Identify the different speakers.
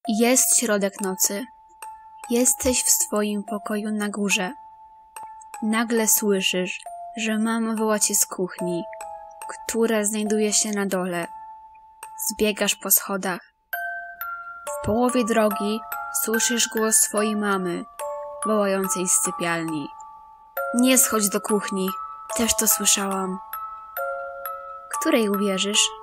Speaker 1: Jest środek nocy. Jesteś w swoim pokoju na górze. Nagle słyszysz, że mama woła cię z kuchni, która znajduje się na dole. Zbiegasz po schodach. W połowie drogi słyszysz głos swojej mamy, wołającej z sypialni. Nie schodź do kuchni, też to słyszałam. Której uwierzysz?